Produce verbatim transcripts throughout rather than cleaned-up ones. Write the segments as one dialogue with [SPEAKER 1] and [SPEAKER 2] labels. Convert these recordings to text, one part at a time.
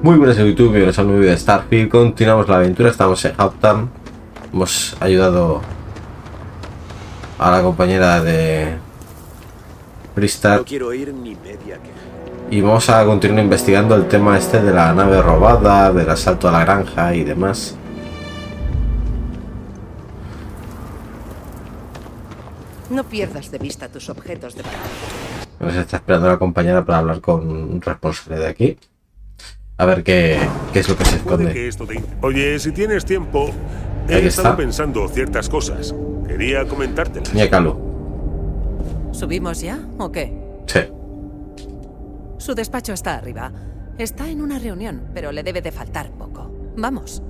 [SPEAKER 1] Muy buenas a YouTube, bienvenidos a un nuevo vídeo de Starfield. Continuamos la aventura, estamos en Haupttown. Hemos ayudado a la compañera de Freestar.
[SPEAKER 2] No quiero oír ni media que...
[SPEAKER 1] Y vamos a continuar investigando el tema este de la nave robada, del asalto a la granja y demás.
[SPEAKER 3] No pierdas de vista tus objetos de valor.
[SPEAKER 1] Nos está esperando la compañera para hablar con un responsable de aquí. A ver qué, qué es lo que se esconde.
[SPEAKER 2] Que esto te... Oye, si tienes tiempo, he
[SPEAKER 1] Ahí
[SPEAKER 2] estado
[SPEAKER 1] está.
[SPEAKER 2] pensando ciertas cosas. Quería comentártelas.
[SPEAKER 1] Mira, Calu.
[SPEAKER 3] ¿Subimos ya o qué?
[SPEAKER 1] Sí.
[SPEAKER 3] Su despacho está arriba. Está en una reunión, pero le debe de faltar poco. Vamos.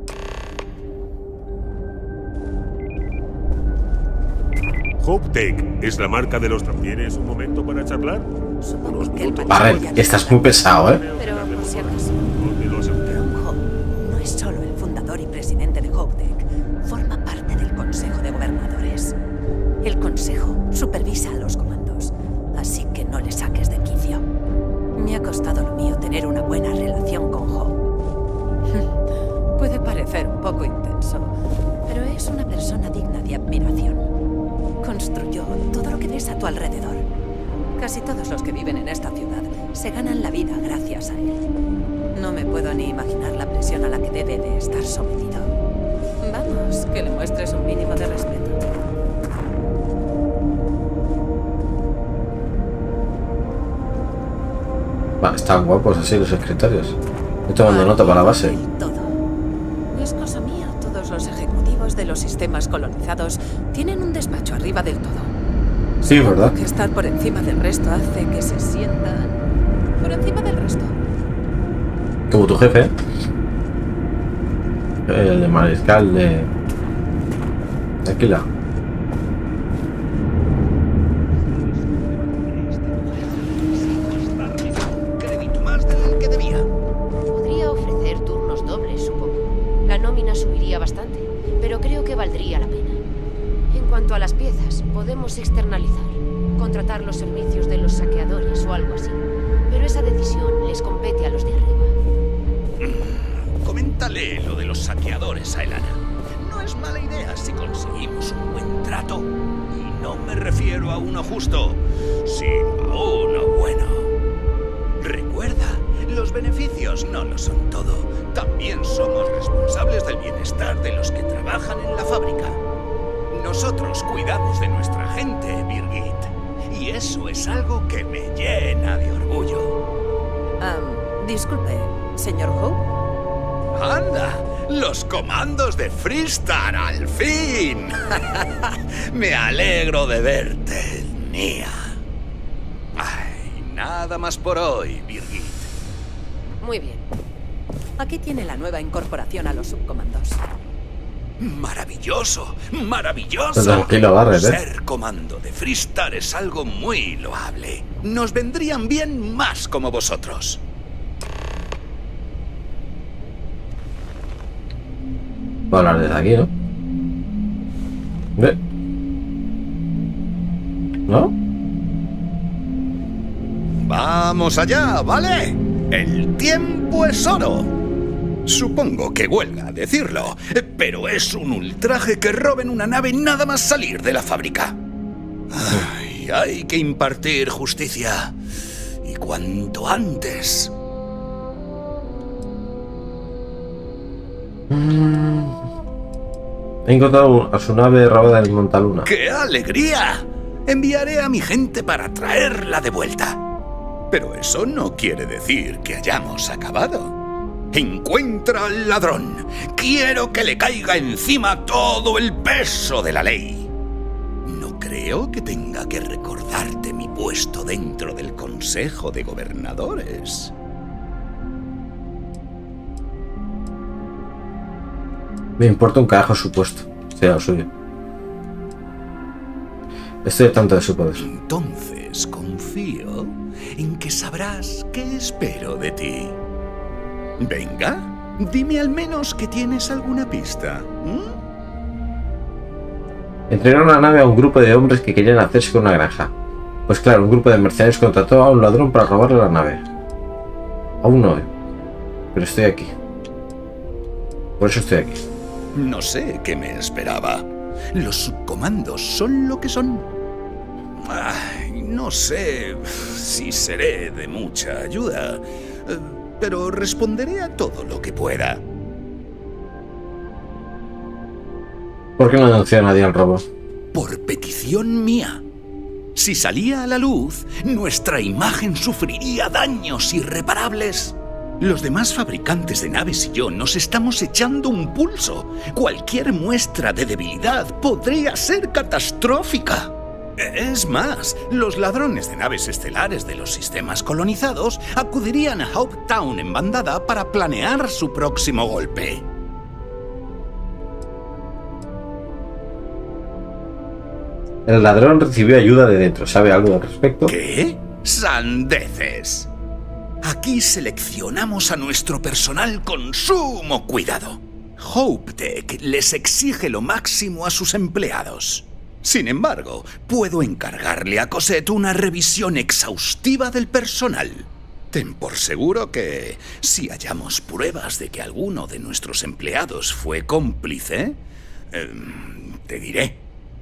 [SPEAKER 2] HopeTech es la marca de los... ¿Tienes un momento para charlar?
[SPEAKER 3] Supongo
[SPEAKER 2] Unos
[SPEAKER 3] que el
[SPEAKER 2] minutos.
[SPEAKER 1] Barret,
[SPEAKER 3] matrimonio ya
[SPEAKER 1] estás
[SPEAKER 3] no
[SPEAKER 1] muy pesado, ¿eh?
[SPEAKER 3] Pero por si acaso,
[SPEAKER 2] No te lo aseguro.
[SPEAKER 3] Ron Hope no es solo el fundador y presidente de HopeTech. Forma parte del Consejo de Gobernadores. El Consejo supervisa a los comandos, así que no le saques de quicio. Me ha costado lo mío tener una buena relación con Hope. Puede parecer un poco intenso, pero es una persona digna de admiración. Construyó todo lo que ves a tu alrededor. Casi todos los que viven en esta ciudad se ganan la vida gracias a él. No me puedo ni imaginar la presión a la que debe de estar sometido. Vamos, que le muestres un mínimo de respeto.
[SPEAKER 1] Va, están guapos así los escritorios. Estoy tomando nota para la base.
[SPEAKER 3] Y todo. Es cosa mía, todos los ejecutivos de los sistemas colonizados tienen un despacho arriba del todo.
[SPEAKER 1] Sí, ¿verdad?
[SPEAKER 3] Que estar por encima del resto hace que se sientan por encima del resto.
[SPEAKER 1] Como tu jefe. El de mariscal de... de Aquila.
[SPEAKER 4] Crédito más del que debía.
[SPEAKER 5] Podría ofrecer turnos dobles, supongo. La nómina subiría bastante, pero creo que valdría la pena. En cuanto a las piezas, podemos externalizar, contratar los servicios de los saqueadores o algo así. Pero esa decisión les compete a los de arriba.
[SPEAKER 4] Coméntale lo de los saqueadores a Elana. No es mala idea si conseguimos un buen trato. Y no me refiero a uno justo, sino a uno bueno. Recuerda, los beneficios no lo son todo. También somos responsables del bienestar de los que trabajan en la fábrica. Nosotros cuidamos de nuestra gente, Birgit. Y eso es algo que me llena de orgullo.
[SPEAKER 3] Um, disculpe, señor Hope.
[SPEAKER 4] ¡Anda! ¡Los comandos de Freestar, al fin! Me alegro de verte, Nia. Ay, nada más por hoy, Birgit.
[SPEAKER 5] Muy bien.
[SPEAKER 3] Aquí tiene la nueva incorporación a los subcomandos.
[SPEAKER 4] ¡Maravilloso! ¡Maravilloso!
[SPEAKER 1] Tranquilo, Barret, ¿eh?
[SPEAKER 4] Ser comando de Freestar es algo muy loable. Nos vendrían bien más como vosotros.
[SPEAKER 1] Voy a hablar desde aquí, ¿no? ¿Ve? ¿No?
[SPEAKER 4] ¡Vamos allá, ¿vale? El tiempo es oro. Supongo que huelga decirlo, pero es un ultraje que roben una nave nada más salir de la fábrica. Ay, hay que impartir justicia. Y cuanto antes.
[SPEAKER 1] He encontrado a su nave robada en Montaluna.
[SPEAKER 4] ¡Qué alegría! Enviaré a mi gente para traerla de vuelta. Pero eso no quiere decir que hayamos acabado. Encuentra al ladrón. Quiero que le caiga encima todo el peso de la ley. No creo que tenga que recordarte mi puesto dentro del Consejo de Gobernadores.
[SPEAKER 1] Me importa un carajo su puesto, sea lo suyo. Estoy al tanto de su poder.
[SPEAKER 4] Entonces confío en que sabrás qué espero de ti. Venga, dime al menos que tienes alguna pista. ¿Mm?
[SPEAKER 1] Entregaron una nave a un grupo de hombres que querían hacerse con una granja. Pues claro, un grupo de mercenarios contrató a un ladrón para robarle la nave. Aún no. pero estoy aquí. Por eso estoy aquí.
[SPEAKER 4] No sé qué me esperaba. Los subcomandos son lo que son. Ay, no sé si seré de mucha ayuda, pero responderé a todo lo que pueda.
[SPEAKER 1] ¿Por qué no denunció a nadie al robo?
[SPEAKER 4] Por petición mía. Si salía a la luz, nuestra imagen sufriría daños irreparables. Los demás fabricantes de naves y yo nos estamos echando un pulso. Cualquier muestra de debilidad podría ser catastrófica. Es más, los ladrones de naves estelares de los sistemas colonizados acudirían a Hopetown en bandada para planear su próximo golpe.
[SPEAKER 1] El ladrón recibió ayuda de dentro. ¿Sabe algo al respecto?
[SPEAKER 4] ¿Qué? ¡Sandeces! Aquí seleccionamos a nuestro personal con sumo cuidado. HopeTech les exige lo máximo a sus empleados. Sin embargo, puedo encargarle a Cosette una revisión exhaustiva del personal. Ten por seguro que, si hallamos pruebas de que alguno de nuestros empleados fue cómplice, eh, te diré.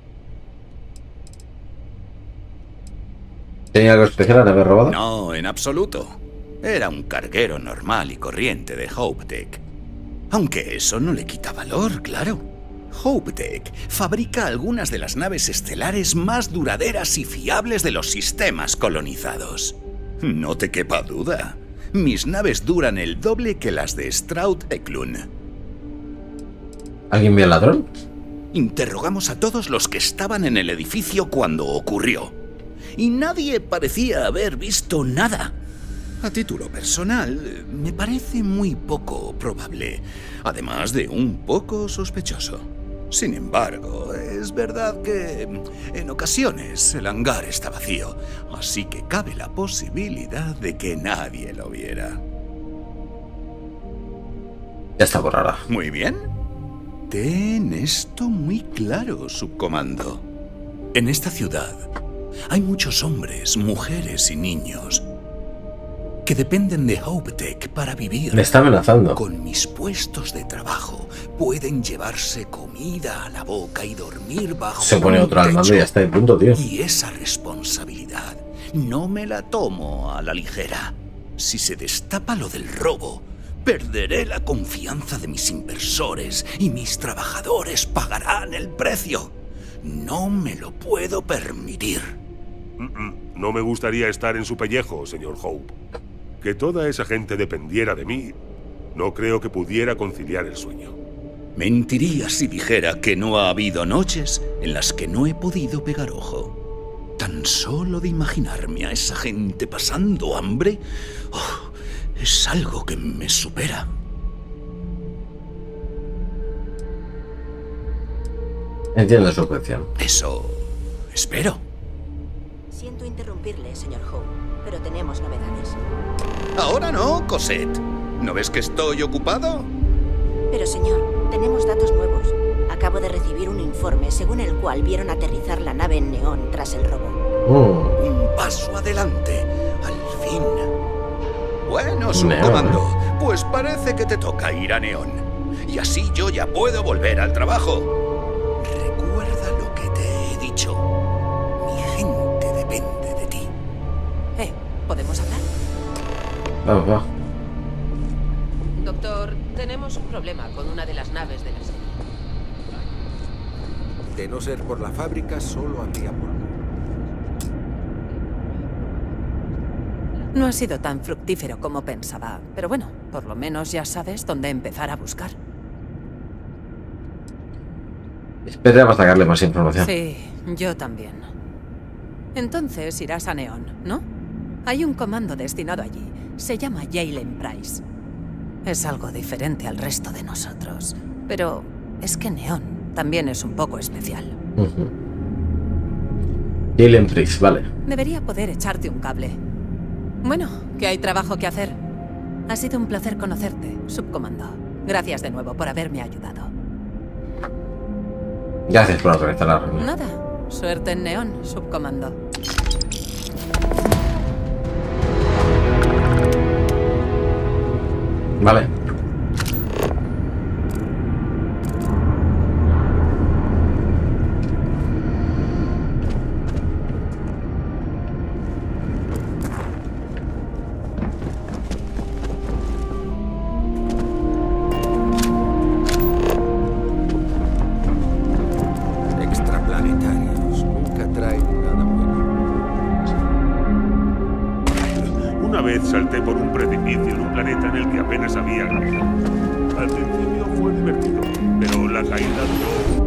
[SPEAKER 1] ¿Tenía algo especial al haber robado?
[SPEAKER 4] No, en absoluto. Era un carguero normal y corriente de HopeTech. Aunque eso no le quita valor, claro. HopeTech fabrica algunas de las naves estelares más duraderas y fiables de los sistemas colonizados. No te quepa duda. Mis naves duran el doble que las de Stroud Eklund.
[SPEAKER 1] ¿Alguien vio al ladrón?
[SPEAKER 4] Interrogamos a todos los que estaban en el edificio cuando ocurrió. Y nadie parecía haber visto nada. A título personal, me parece muy poco probable, además de un poco sospechoso. Sin embargo, es verdad que en ocasiones el hangar está vacío, así que cabe la posibilidad de que nadie lo viera.
[SPEAKER 1] Ya está borrada.
[SPEAKER 4] Muy bien. Ten esto muy claro, subcomando. En esta ciudad hay muchos hombres, mujeres y niños que dependen de HopeTech para vivir.
[SPEAKER 1] Me está amenazando.
[SPEAKER 4] Con mis puestos de trabajo pueden llevarse comida a la boca y dormir bajo
[SPEAKER 1] Se pone otro al mando y ya está de punto, tío.
[SPEAKER 4] Y esa responsabilidad no me la tomo a la ligera. Si se destapa lo del robo, perderé la confianza de mis inversores y mis trabajadores pagarán el precio. No me lo puedo permitir.
[SPEAKER 2] No me gustaría estar en su pellejo, señor Hope. Que toda esa gente dependiera de mí, no creo que pudiera conciliar el sueño.
[SPEAKER 4] Mentiría si dijera que no ha habido noches en las que no he podido pegar ojo. Tan solo de imaginarme a esa gente pasando hambre, oh, es algo que me supera.
[SPEAKER 1] Entiendo su objeción.
[SPEAKER 4] Eso espero.
[SPEAKER 6] Siento interrumpirle, señor Hope, pero tenemos novedades.
[SPEAKER 4] Ahora no, Cosette. ¿No ves que estoy ocupado?
[SPEAKER 6] Pero, señor, tenemos datos nuevos. Acabo de recibir un informe según el cual vieron aterrizar la nave en Neón tras el robo.
[SPEAKER 1] Mm.
[SPEAKER 4] Un paso adelante, al fin. Bueno, subcomando, pues parece que te toca ir a Neón. Y así yo ya puedo volver al trabajo. Recuerda lo que te he dicho. Mi gente depende de ti.
[SPEAKER 3] Eh, ¿podemos hablar?
[SPEAKER 1] Vamos, va.
[SPEAKER 5] Doctor, tenemos un problema con una de las naves de la serie.
[SPEAKER 7] De no ser por la fábrica, solo habría polvo.
[SPEAKER 3] No ha sido tan fructífero como pensaba, pero bueno, por lo menos ya sabes dónde empezar a buscar.
[SPEAKER 1] Esperemos sacarle más información.
[SPEAKER 3] Sí, yo también. Entonces irás a Neón, ¿no? Hay un comando destinado allí. Se llama Jalen Price. Es algo diferente al resto de nosotros. Pero es que Neón también es un poco especial.
[SPEAKER 1] Uh-huh. Jalen Price, vale.
[SPEAKER 3] Debería poder echarte un cable. Bueno, que hay trabajo que hacer. Ha sido un placer conocerte, subcomando. Gracias de nuevo por haberme ayudado.
[SPEAKER 1] Gracias por organizar la reunión.
[SPEAKER 3] Nada. Suerte en Neón, subcomando.
[SPEAKER 1] Vale.
[SPEAKER 7] Extraplanetarios nunca traen nada bueno.
[SPEAKER 2] Una vez salté por un precipicio en un planeta en el que apenas había gravedad. Al principio fue divertido, pero la caída duró.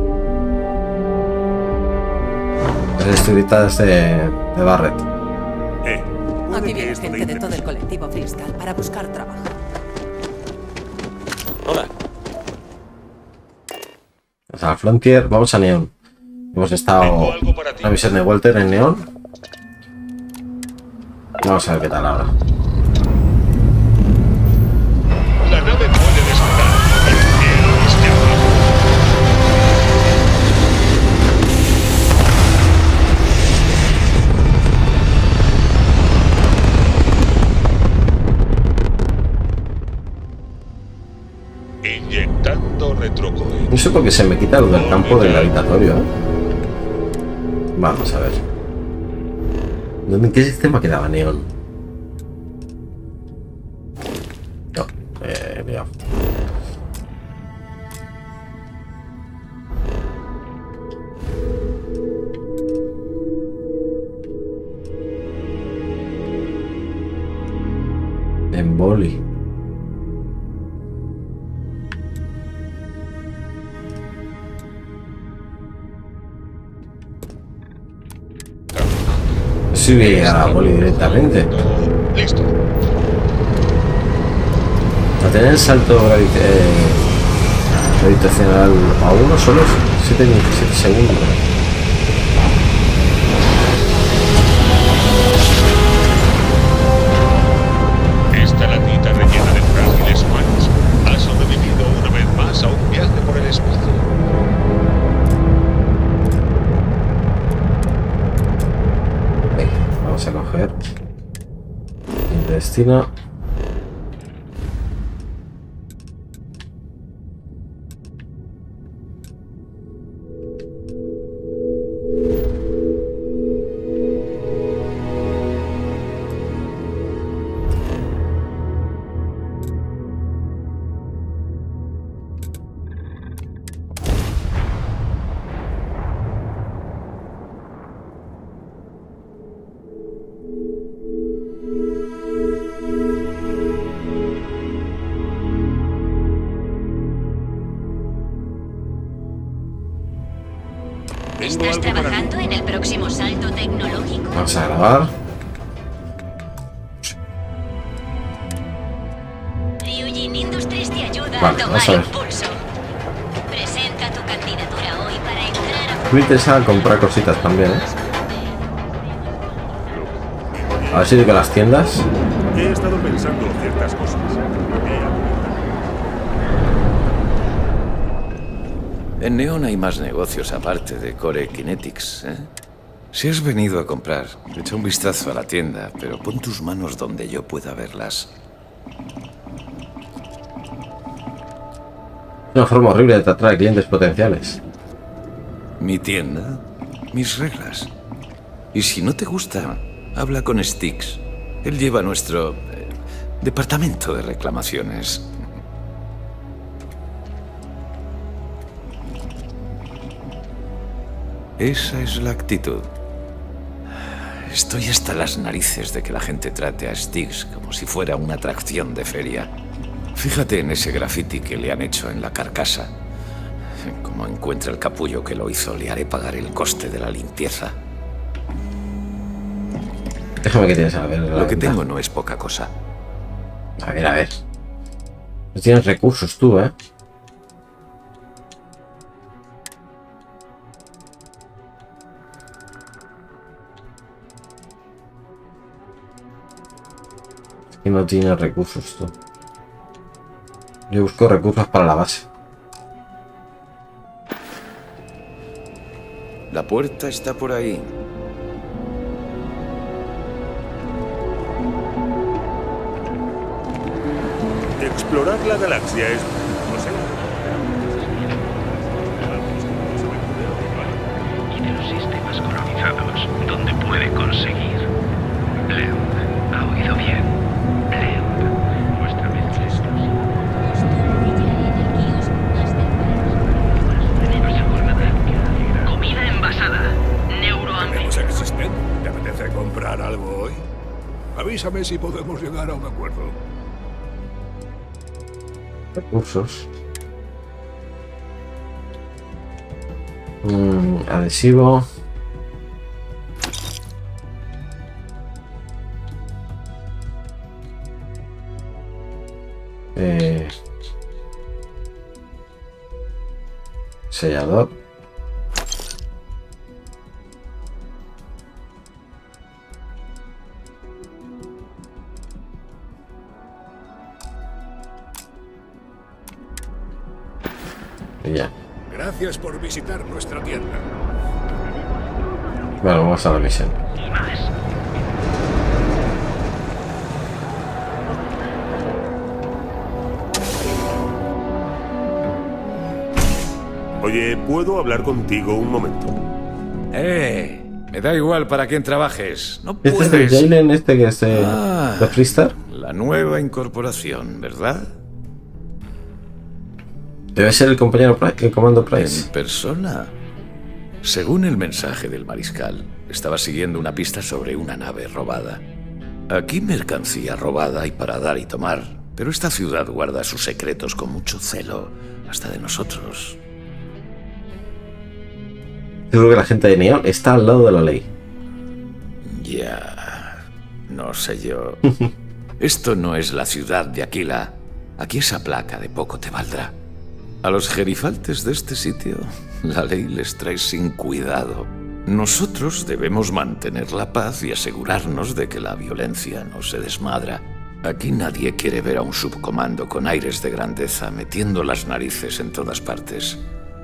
[SPEAKER 1] Las escritas de, de Barret.
[SPEAKER 2] Eh, puede
[SPEAKER 3] Aquí
[SPEAKER 2] que
[SPEAKER 3] viene
[SPEAKER 2] esto
[SPEAKER 3] gente
[SPEAKER 2] te
[SPEAKER 3] de todo el
[SPEAKER 2] interese.
[SPEAKER 3] colectivo Freestyle para buscar trabajo.
[SPEAKER 8] Hola.
[SPEAKER 1] Vamos a Frontier, vamos a Neon. Hemos estado
[SPEAKER 8] Tengo algo para ti.
[SPEAKER 1] en la misión de Walter en Neon. Vamos a ver qué tal ahora.
[SPEAKER 8] La nave puede despegar. El cielo está abajo. Inyectando retrocohetes.
[SPEAKER 1] No sé por qué se me quita lo del campo del gravitatorio, ¿eh? Vamos a ver. ¿Dónde, ¿En qué sistema quedaba Neon? No, eh, mira. En Boli. Si hubiera a Boli directamente.
[SPEAKER 8] Listo.
[SPEAKER 1] A tener el salto gravi eh, gravitacional a uno solo siete segundos.
[SPEAKER 8] Esta latita rellena de frágiles humanos ha sobrevivido una vez más a un viaje por el espacio.
[SPEAKER 1] Venga, vamos a coger el destino.
[SPEAKER 2] Tengo
[SPEAKER 9] ¿Estás
[SPEAKER 2] algo para ti.
[SPEAKER 9] trabajando en el próximo salto tecnológico?
[SPEAKER 1] Vamos a grabar.
[SPEAKER 9] Ryujin Industries te ayuda
[SPEAKER 1] Vale,
[SPEAKER 9] a
[SPEAKER 1] vamos
[SPEAKER 9] tomar
[SPEAKER 1] a ver.
[SPEAKER 9] impulso. Presenta tu candidatura hoy para entrar a...
[SPEAKER 1] Me interesa comprar cositas también, ¿eh? A ver si digo las tiendas.
[SPEAKER 2] He estado pensando ciertas cosas.
[SPEAKER 10] En Neon hay más negocios aparte de Core Kinetics, ¿eh? Si has venido a comprar, echa un vistazo a la tienda, pero pon tus manos donde yo pueda verlas.
[SPEAKER 1] Una forma horrible de tratar a clientes potenciales.
[SPEAKER 10] Mi tienda, mis reglas. Y si no te gusta, habla con Styx. Él lleva nuestro eh, departamento de reclamaciones. Esa es la actitud. Estoy hasta las narices de que la gente trate a Styx como si fuera una atracción de feria. Fíjate en ese graffiti que le han hecho en la carcasa. Como encuentre el capullo que lo hizo, le haré pagar el coste de la limpieza.
[SPEAKER 1] Déjame que tienes a ver.
[SPEAKER 10] Lo que tengo no es poca cosa.
[SPEAKER 1] A ver, a ver. No tienes recursos tú, ¿eh? Y no tiene recursos tú. Yo busco recursos para la base.
[SPEAKER 10] La puerta está por ahí.
[SPEAKER 2] Explorar la galaxia es... no sé.
[SPEAKER 11] Y de los sistemas colonizados, donde puede conseguir. Leon, ha oído bien. Leon, nuestra vez estos. Comida envasada. Neuroambiente.
[SPEAKER 7] ¿Tenemos existen? ¿Te apetece comprar algo hoy? Avísame si podemos llegar a un acuerdo.
[SPEAKER 1] Recursos. Mm, adhesivo. Eh, sellador. Y ya.
[SPEAKER 7] Gracias por visitar nuestra tienda.
[SPEAKER 1] Bueno, vamos a la misión.
[SPEAKER 11] Y más.
[SPEAKER 2] Oye, ¿puedo hablar contigo un momento?
[SPEAKER 10] ¡Eh! Me da igual para quién trabajes. No
[SPEAKER 1] Este es el
[SPEAKER 10] puedes.
[SPEAKER 1] Jalen, este que es de,
[SPEAKER 10] Ah,
[SPEAKER 1] de Freestar.
[SPEAKER 10] La nueva incorporación, ¿verdad?
[SPEAKER 1] Debe ser el compañero Pri- el comando Price.
[SPEAKER 10] En persona. Según el mensaje del mariscal, estaba siguiendo una pista sobre una nave robada. Aquí mercancía robada y para dar y tomar, pero esta ciudad guarda sus secretos con mucho celo, hasta de nosotros.
[SPEAKER 1] Creo que la gente de Neon está al lado de la ley.
[SPEAKER 10] Ya... no sé yo. Esto no es la ciudad de Aquila. Aquí esa placa de poco te valdrá. A los gerifaltes de este sitio, la ley les trae sin cuidado. Nosotros debemos mantener la paz y asegurarnos de que la violencia no se desmadra. Aquí nadie quiere ver a un subcomando con aires de grandeza metiendo las narices en todas partes.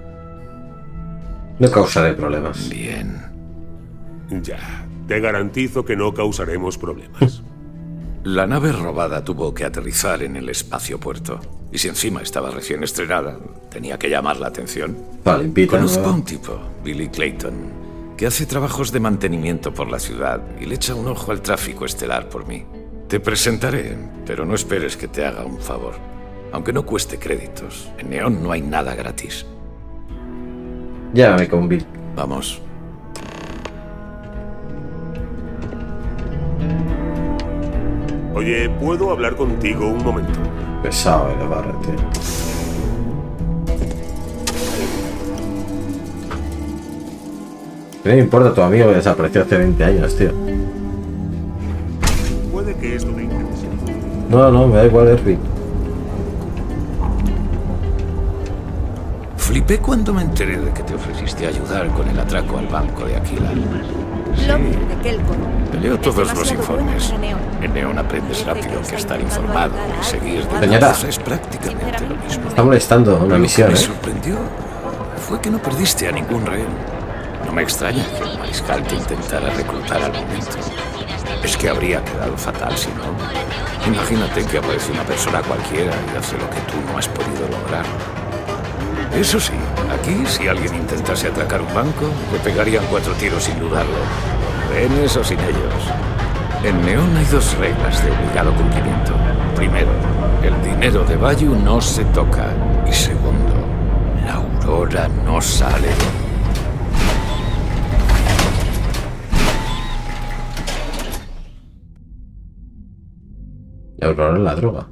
[SPEAKER 1] No causaré problemas.
[SPEAKER 10] Bien.
[SPEAKER 2] Ya, te garantizo que no causaremos problemas.
[SPEAKER 10] La nave robada tuvo que aterrizar en el espacio-puerto. Y si encima estaba recién estrenada, tenía que llamar la atención.
[SPEAKER 1] Vale, invita,
[SPEAKER 10] Conozco
[SPEAKER 1] ¿no?
[SPEAKER 10] a un tipo, Billy Clayton, que hace trabajos de mantenimiento por la ciudad y le echa un ojo al tráfico estelar por mí. Te presentaré, pero no esperes que te haga un favor. Aunque no cueste créditos, en Neon no hay nada gratis.
[SPEAKER 1] Llámame con Bill.
[SPEAKER 10] Vamos.
[SPEAKER 2] Oye, ¿puedo hablar contigo un momento?
[SPEAKER 1] Pesado el barra, tío. ¿Qué me importa tu amigo que desapareció hace veinte años, tío?
[SPEAKER 2] Puede que esto te interese.
[SPEAKER 1] No, no, me da igual, Erwin.
[SPEAKER 10] Flipé cuando me enteré de que te ofreciste ayudar con el atraco al banco de Aquila.
[SPEAKER 6] Lobby de Kelcon.
[SPEAKER 10] Te leo todos los
[SPEAKER 6] demasiado bueno
[SPEAKER 10] informes.
[SPEAKER 6] para Neon.
[SPEAKER 10] En Neon aprendes rápido que estar informado y seguir de
[SPEAKER 1] Señora.
[SPEAKER 10] cabeza es prácticamente lo mismo.
[SPEAKER 1] Está molestando una
[SPEAKER 10] Lo
[SPEAKER 1] misión,
[SPEAKER 10] que me
[SPEAKER 1] ¿eh?
[SPEAKER 10] sorprendió fue que no perdiste a ningún rehén. No me extraña que el mariscal te intentara reclutar al momento. Es que habría quedado fatal si no. Imagínate que aparece una persona cualquiera y hace lo que tú no has podido lograr. Eso sí, aquí si alguien intentase atracar un banco, le pegarían cuatro tiros sin dudarlo. Rehenes o sin ellos. En Neon hay dos reglas de obligado cumplimiento. Primero, el dinero de Bayu no se toca. Y segundo, la aurora no sale.
[SPEAKER 1] Y Aurora la droga.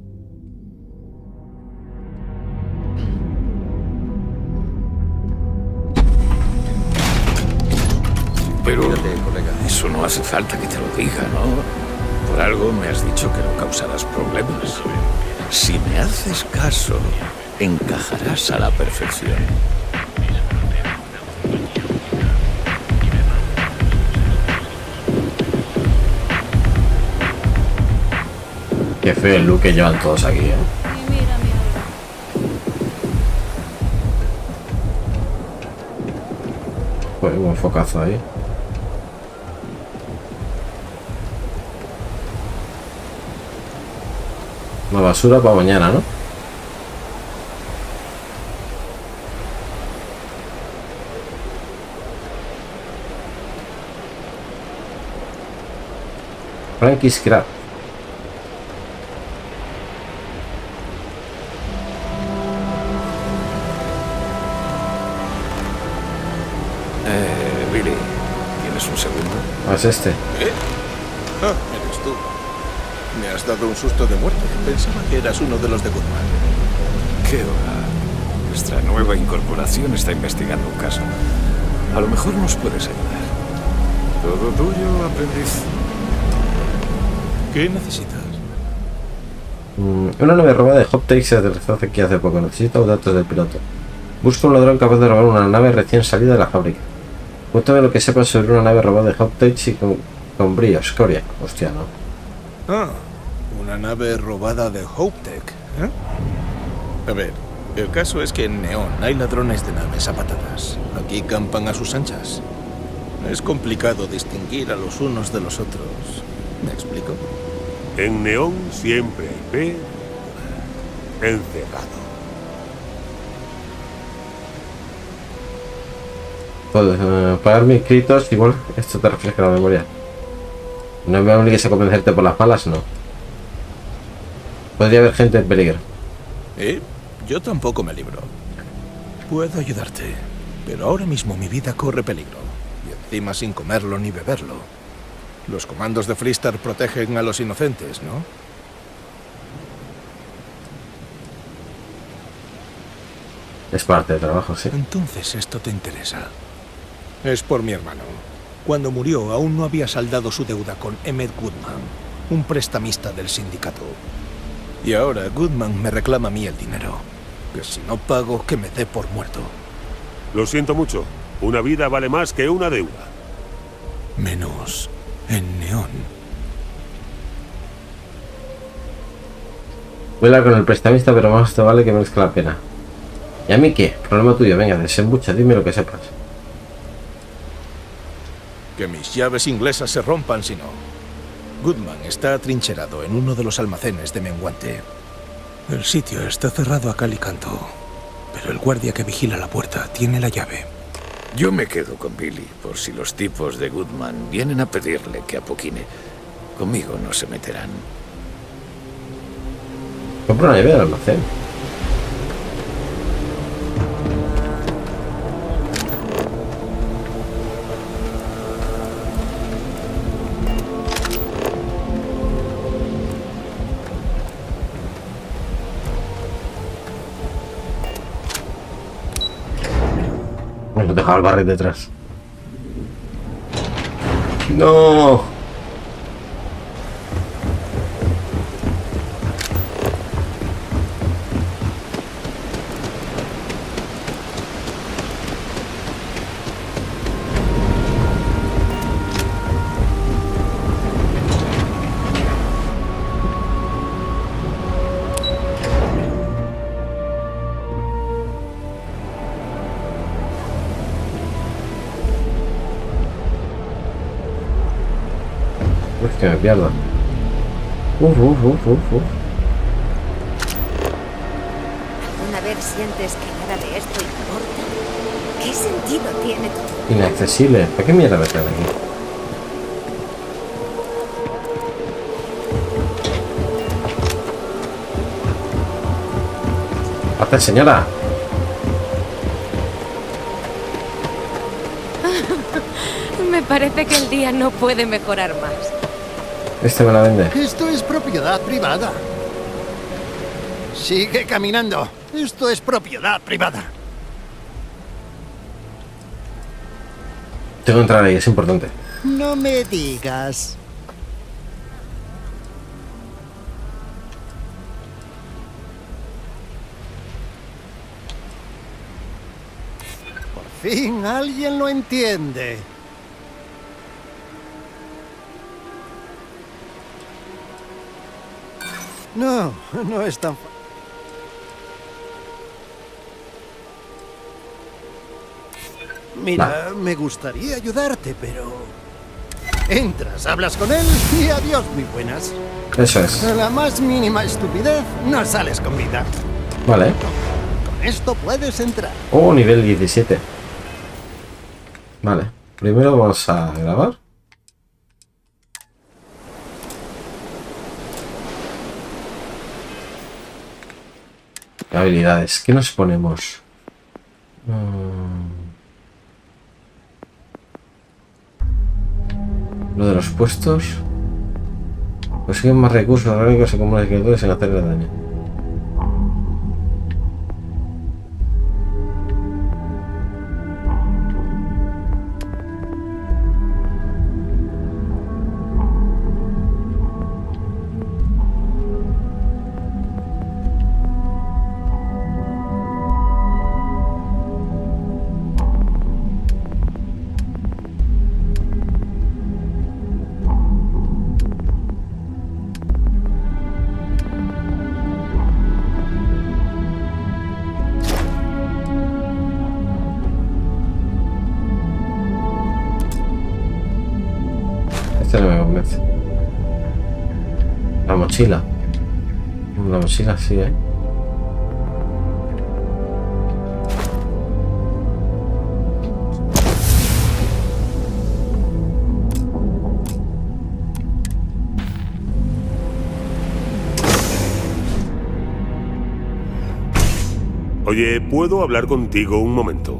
[SPEAKER 10] Pero eso no hace falta que te lo diga, ¿no? Por algo me has dicho que no causarás problemas. Si me haces caso, encajarás a la perfección.
[SPEAKER 1] Qué feo el look que llevan todos aquí, ¿eh? Pues un focazo ahí. Una basura para mañana, ¿no? Frankie's Crab.
[SPEAKER 10] Eh, Billy, ¿tienes un segundo?
[SPEAKER 1] Ah, es este.
[SPEAKER 12] ¿Eh? Ah, eres tú. Me has dado un susto de muerte. Pensaba que eras uno de los de Goodman.
[SPEAKER 10] ¿Qué va? Nuestra nueva incorporación está investigando un caso. A lo mejor nos puedes ayudar. Todo tuyo, aprendiz.
[SPEAKER 12] ¿Qué necesitas?
[SPEAKER 1] Mm, una nave robada de Hoptake se aterrizó aquí hace poco. Necesito datos del piloto. Busco un ladrón capaz de robar una nave recién salida de la fábrica. Cuéntame lo que sepas sobre una nave robada de Hoptake y con, con brío, escoria. Hostia, no.
[SPEAKER 12] Ah, una nave robada de Hoptech, ¿eh? A ver, el caso es que en Neón hay ladrones de naves a patadas. Aquí campan a sus anchas. Es complicado distinguir a los unos de los otros. ¿Me explico?
[SPEAKER 2] En Neón siempre hay P encerrado.
[SPEAKER 1] Puedes uh, pagar mis créditos, igual esto te refresca la memoria. No me obligues a convencerte por las malas, no. Podría haber gente en peligro.
[SPEAKER 12] ¿Eh? Yo tampoco me libro. Puedo ayudarte, pero ahora mismo mi vida corre peligro. Y encima sin comerlo ni beberlo. Los comandos de Freestar protegen a los inocentes, ¿no?
[SPEAKER 1] Es parte del trabajo, sí.
[SPEAKER 12] Entonces esto te interesa. Es por mi hermano. Cuando murió aún no había saldado su deuda con Emmett Goodman, un prestamista del sindicato. Y ahora Goodman me reclama a mí el dinero. Que si no pago, que me dé por muerto.
[SPEAKER 2] Lo siento mucho. Una vida vale más que una deuda.
[SPEAKER 12] Menos en Neón.
[SPEAKER 1] Voy a hablar con el prestamista, pero más te vale que merezca la pena. ¿Y a mí qué? Problema tuyo. Venga, desembucha, dime lo que sepas.
[SPEAKER 12] Que mis llaves inglesas se rompan si no. Goodman está atrincherado en uno de los almacenes de Menguante. El sitio está cerrado a cal y canto, pero el guardia que vigila la puerta tiene la llave.
[SPEAKER 10] Yo me quedo con Billy, por si los tipos de Goodman vienen a pedirle que apoquine. Conmigo no se meterán.
[SPEAKER 1] Compra una llave del almacén. Me dejaba el barret detrás. No. Que me pierdo. Uf, uf, uf, uf, uf.
[SPEAKER 6] ¿Alguna vez sientes que nada de esto importa? ¿Qué sentido tiene todo?
[SPEAKER 1] Inaccesible. ¿Para qué mierda me traen aquí? ¡Hasta señora!
[SPEAKER 5] Me parece que el día no puede mejorar más.
[SPEAKER 1] Este me la vende.
[SPEAKER 13] Esto es propiedad privada. Sigue caminando. Esto es propiedad privada.
[SPEAKER 1] Tengo que entrar ahí, es importante.
[SPEAKER 13] No me digas. Por fin alguien lo entiende. No, no es tan fácil. Mira, me gustaría ayudarte, pero... Entras, hablas con él y adiós, muy buenas.
[SPEAKER 1] Eso es.
[SPEAKER 13] De la más mínima estupidez no sales con vida.
[SPEAKER 1] Vale.
[SPEAKER 13] Con esto puedes entrar.
[SPEAKER 1] Oh, nivel diecisiete. Vale. Primero vamos a grabar. Habilidades. ¿Qué nos ponemos? Hmm. Lo de los puestos. Consiguen más recursos orgánicos y comunes criaturas sin hacerle daño. Este no me convence. La mochila. La mochila sí, ¿eh?
[SPEAKER 2] Oye, ¿puedo hablar contigo un momento?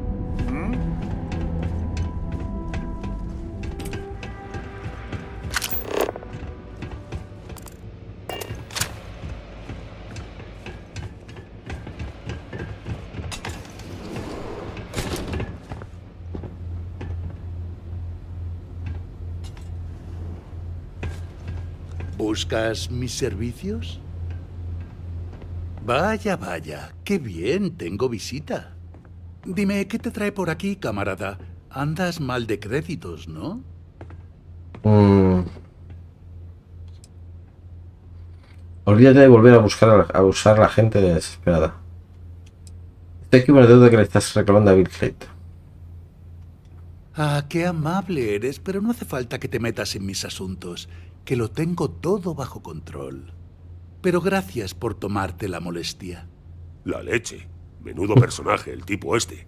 [SPEAKER 14] ¿Buscas mis servicios? Vaya, vaya, qué bien, tengo visita. Dime, ¿qué te trae por aquí, camarada? Andas mal de créditos, ¿no?
[SPEAKER 1] Mm. Olvídate de volver a buscar a, a usar a la gente desesperada. Estoy aquí por la deuda que le estás reclamando a Bill Hate.
[SPEAKER 14] Ah, qué amable eres, pero no hace falta que te metas en mis asuntos, que lo tengo todo bajo control. Pero gracias por tomarte la molestia.
[SPEAKER 2] La leche. Menudo personaje, el tipo este.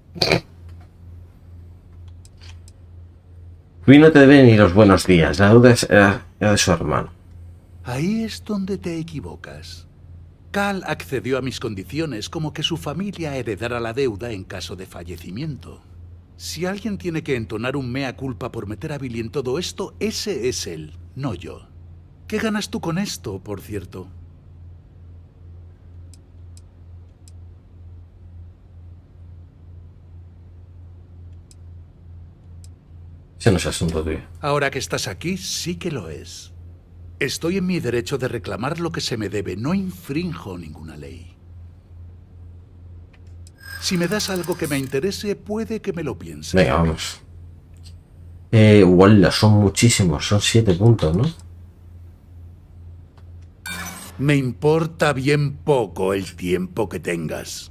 [SPEAKER 1] Bill no te debe ni los buenos días. La deuda era, era de su hermano.
[SPEAKER 14] Ahí es donde te equivocas. Cal accedió a mis condiciones como que su familia heredara la deuda en caso de fallecimiento. Si alguien tiene que entonar un mea culpa por meter a Billy en todo esto, ese es él, no yo. ¿Qué ganas tú con esto, por cierto?
[SPEAKER 1] Ese no es asunto tuyo.
[SPEAKER 14] Ahora que estás aquí, sí que lo es. Estoy en mi derecho de reclamar lo que se me debe. No infrinjo ninguna ley. Si me das algo que me interese, puede que me lo piense.
[SPEAKER 1] Venga, vamos. Eh, igual son muchísimos. Son siete puntos, ¿no?
[SPEAKER 14] Me importa bien poco el tiempo que tengas.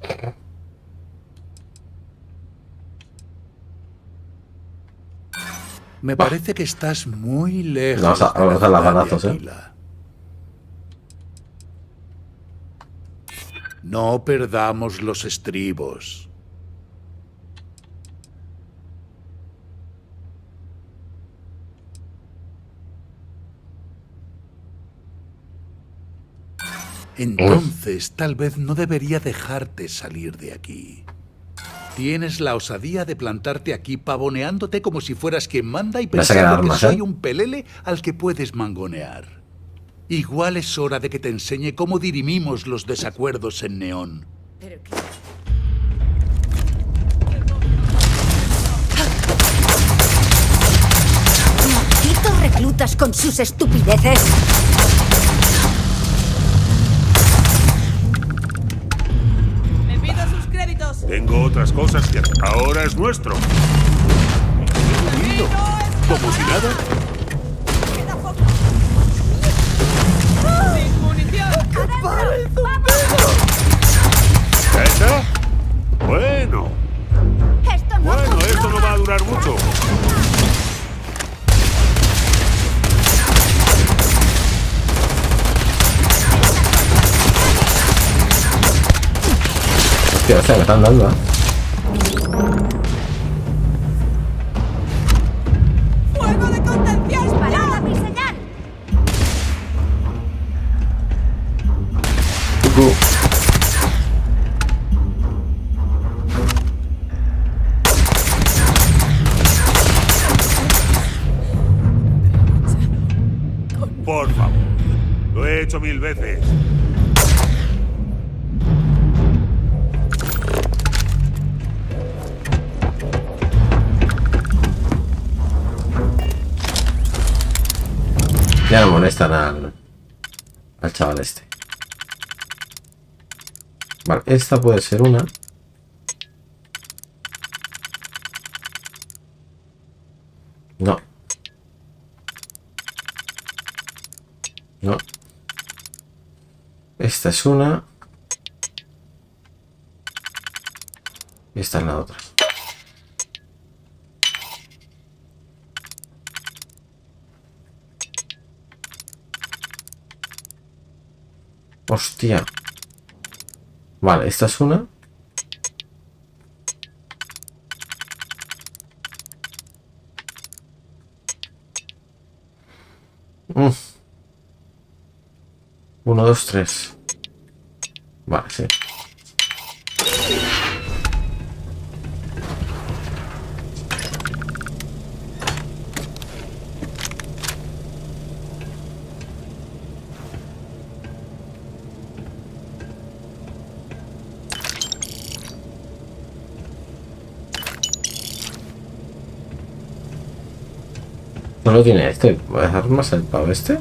[SPEAKER 14] Me parece que estás muy lejos.
[SPEAKER 1] Vamos a, vamos a las balazos, ¿eh?
[SPEAKER 14] No perdamos los estribos. Entonces, tal vez no debería dejarte salir de aquí. Tienes la osadía de plantarte aquí pavoneándote como si fueras quien manda y pensando que soy un pelele al que puedes mangonear. Igual es hora de que te enseñe cómo dirimimos los desacuerdos en Neón.
[SPEAKER 3] ¿Pero qué?
[SPEAKER 6] ¡Malditos reclutas con sus estupideces!
[SPEAKER 3] ¡Me pido sus créditos!
[SPEAKER 2] Tengo otras cosas que hacer. Ahora es nuestro.
[SPEAKER 14] Como si nada.
[SPEAKER 3] ¡Sin munición!
[SPEAKER 13] ¡Para el zumbero!
[SPEAKER 2] ¿Esa? Bueno.
[SPEAKER 6] ¡Esto no
[SPEAKER 2] Bueno, esto no va a durar mucho.
[SPEAKER 1] Hostia, hostia, me están dando, ¿eh?
[SPEAKER 13] ¡Fuego de contención!
[SPEAKER 6] ¡Disparad a mi señal!
[SPEAKER 1] Cucú.
[SPEAKER 2] Por favor. Lo he hecho mil veces.
[SPEAKER 1] Ya no molestan al, al chaval este. Vale, esta puede ser una. No. No. Esta es una. Y esta es la otra. Hostia. Vale, esta es una. Mm. Uno, dos, tres. Vale, sí. Solo tiene este. ¿Voy a dejar más el pavo este?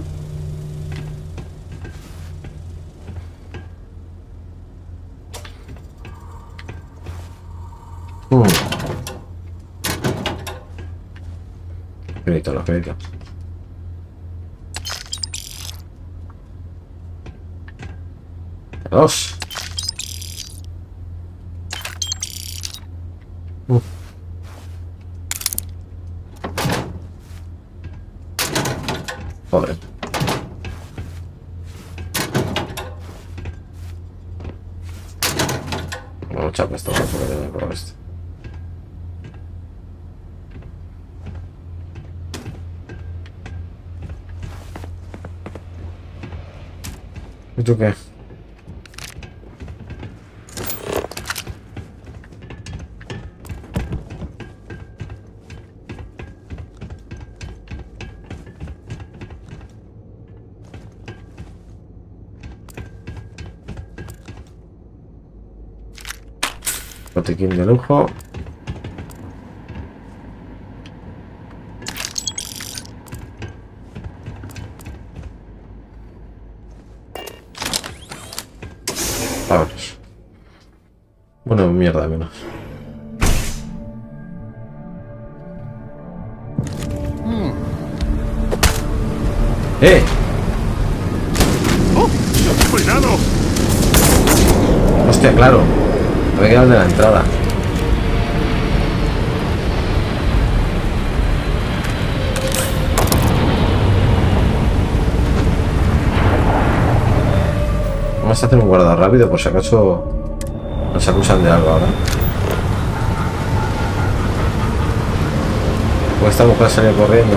[SPEAKER 1] Hmm. Crédito, los créditos. Dos. Hmm. Joder. No, chapa esto, porque tengo que probar esto. ¿Y tú qué? Botiquín de lujo. Vámonos. Bueno, mierda menos.
[SPEAKER 13] Mm.
[SPEAKER 1] ¡Eh!
[SPEAKER 2] ¡Oh! ¡Cuidado!
[SPEAKER 1] Hostia, claro. Había quedado de la entrada. Vamos a hacer un guarda rápido por si acaso nos acusan de algo ahora. Pues esta mujer salió corriendo.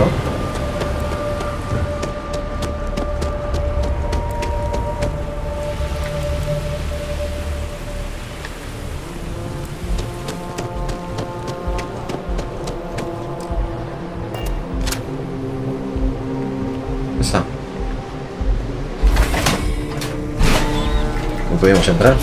[SPEAKER 1] Esa. No podíamos entrar.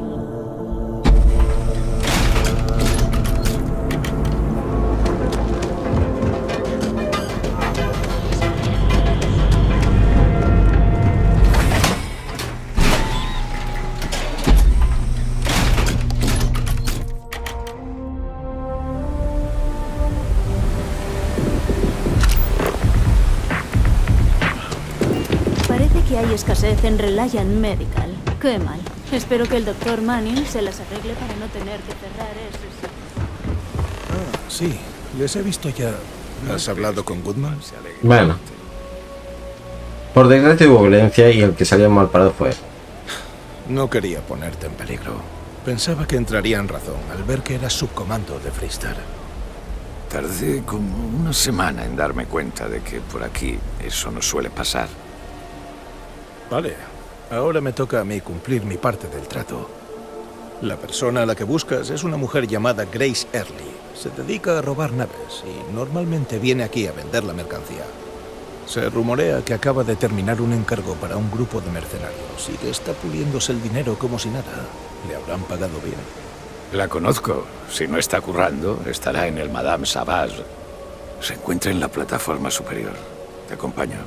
[SPEAKER 15] Hay escasez en Reliant Medical. Qué mal. Espero que el doctor Manning se las arregle para no tener que cerrar ese.
[SPEAKER 12] Ah, sí. Les he visto ya. ¿Has hablado con Goodman?
[SPEAKER 1] Bueno. Por desgracia hubo violencia y el que salió mal parado fue él.
[SPEAKER 12] No quería ponerte en peligro. Pensaba que entraría en razón al ver que era subcomando de Freestar.
[SPEAKER 10] Tardé como una semana en darme cuenta de que por aquí eso no suele pasar.
[SPEAKER 12] Vale, ahora me toca a mí cumplir mi parte del trato. La persona a la que buscas es una mujer llamada Grace Early. Se dedica a robar naves y normalmente viene aquí a vender la mercancía. Se rumorea que acaba de terminar un encargo para un grupo de mercenarios y que está puliéndose el dinero como si nada. ¿Le habrán pagado bien?
[SPEAKER 10] La conozco. Si no está currando, estará en el Madame Savage. Se encuentra en la plataforma superior. Te acompaño.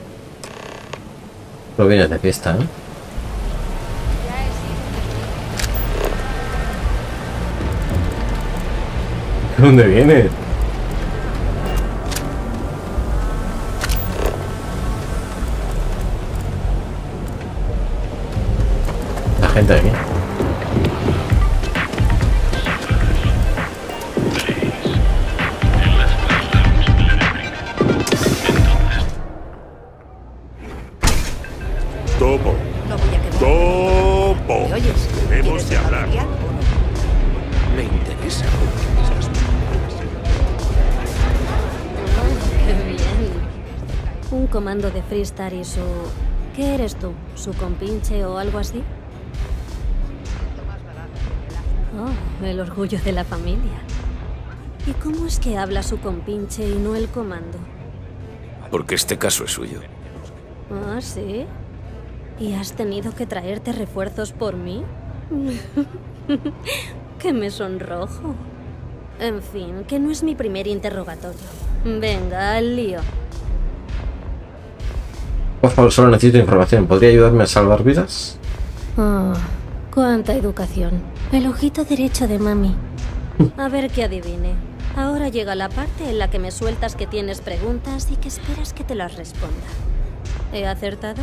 [SPEAKER 1] No vienes de fiesta, ¿eh? ¿De dónde vienes? La gente aquí.
[SPEAKER 2] Topo.
[SPEAKER 6] No voy a quedar.
[SPEAKER 2] Topo.
[SPEAKER 6] ¿Me oyes?
[SPEAKER 2] Tenemos que hablar.
[SPEAKER 12] Me interesa.
[SPEAKER 15] Qué bien. Un comando de Freestar y su... ¿Qué eres tú? ¿Su compinche o algo así? Oh, el orgullo de la familia. ¿Y cómo es que habla su compinche y no el comando?
[SPEAKER 10] Porque este caso es suyo.
[SPEAKER 15] Ah, ¿sí? ¿Y has tenido que traerte refuerzos por mí? Que me sonrojo. En fin, que no es mi primer interrogatorio. Venga, al lío.
[SPEAKER 1] Por favor, solo necesito información. ¿Podría ayudarme a salvar vidas?
[SPEAKER 15] Oh, cuánta educación. El ojito derecho de mami. A ver qué adivine. Ahora llega la parte en la que me sueltas que tienes preguntas y que esperas que te las responda. ¿He acertado?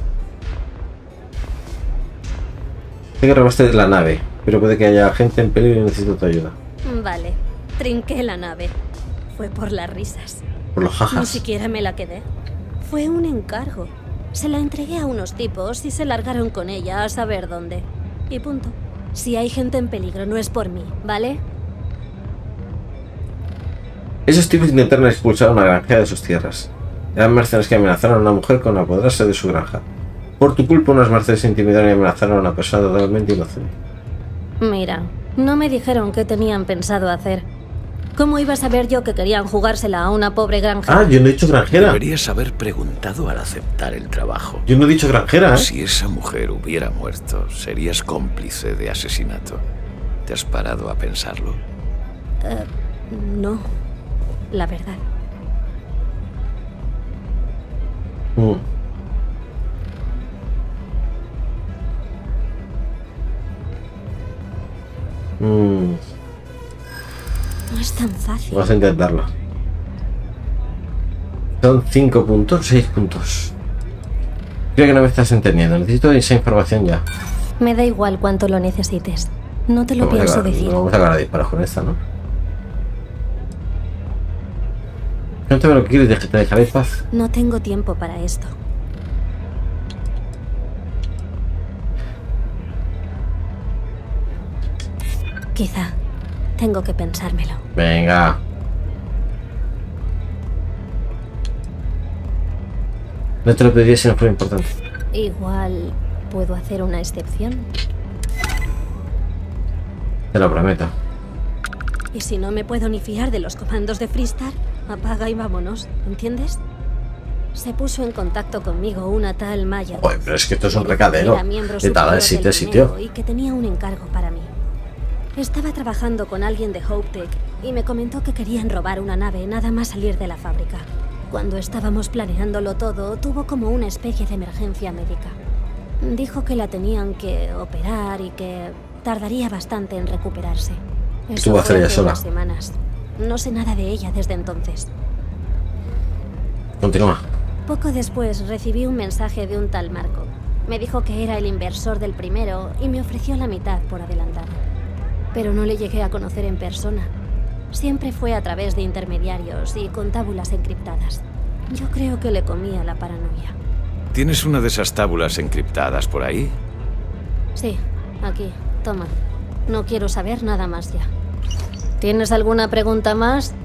[SPEAKER 1] Sé que robaste de la nave, pero puede que haya gente en peligro y necesito tu ayuda.
[SPEAKER 15] Vale, trinqué la nave. Fue por las risas.
[SPEAKER 1] ¿Por los jajas?
[SPEAKER 15] Ni siquiera me la quedé. Fue un encargo. Se la entregué a unos tipos y se largaron con ella a saber dónde. Y punto. Si hay gente en peligro no es por mí, ¿vale?
[SPEAKER 1] Esos tipos intentaron expulsar a una granjera de sus tierras. Eran mercenarios que amenazaron a una mujer con apoderarse de su granja. Por tu culpa, unos mercenarios intimidaron y amenazaron a una persona totalmente inocente.
[SPEAKER 15] Mira, no me dijeron qué tenían pensado hacer. ¿Cómo iba a saber yo que querían jugársela a una pobre granjera?
[SPEAKER 1] Ah, yo no he dicho granjera.
[SPEAKER 10] Deberías haber preguntado al aceptar el trabajo.
[SPEAKER 1] Yo no he dicho granjera, ¿eh?
[SPEAKER 10] Si esa mujer hubiera muerto, serías cómplice de asesinato. ¿Te has parado a pensarlo?
[SPEAKER 15] Uh, no, la verdad.
[SPEAKER 1] Mm. Mm.
[SPEAKER 15] No es tan fácil.
[SPEAKER 1] Vas a intentarlo. Son cinco puntos, seis puntos. Creo que no me estás entendiendo. Necesito esa información ya.
[SPEAKER 15] Me da igual cuánto lo necesites. No te lo
[SPEAKER 1] Vamos
[SPEAKER 15] pienso
[SPEAKER 1] a acabar,
[SPEAKER 15] decir.
[SPEAKER 1] Vamos a acabar a disparos con esta, ¿no? No te veo lo que quieres, te dejaré en paz.
[SPEAKER 15] No tengo tiempo para esto. Quizá tengo que pensármelo.
[SPEAKER 1] Venga. No te lo pediría si no fuera importante.
[SPEAKER 15] Igual puedo hacer una excepción.
[SPEAKER 1] Te lo prometo.
[SPEAKER 15] Y si no me puedo ni fiar de los comandos de Freestar, apaga y vámonos, ¿entiendes? Se puso en contacto conmigo una tal Maya.
[SPEAKER 1] Oye, pero es que esto es un recadero. De tal sitio a sitio.
[SPEAKER 15] Y que tenía un encargo para mí. Estaba trabajando con alguien de HopeTech y me comentó que querían robar una nave nada más salir de la fábrica. Cuando estábamos planeándolo todo, tuvo como una especie de emergencia médica. Dijo que la tenían que operar y que tardaría bastante en recuperarse.
[SPEAKER 1] ¿Qué va a hacer ella sola?
[SPEAKER 15] Semanas. No sé nada de ella desde entonces.
[SPEAKER 1] Continúa.
[SPEAKER 15] Poco después recibí un mensaje de un tal Marco. Me dijo que era el inversor del primero y me ofreció la mitad por adelantado. Pero no le llegué a conocer en persona. Siempre fue a través de intermediarios y con tábulas encriptadas. Yo creo que le comía la paranoia.
[SPEAKER 10] ¿Tienes una de esas tábulas encriptadas por ahí?
[SPEAKER 15] Sí, aquí, toma. No quiero saber nada más ya. ¿Tienes alguna pregunta más?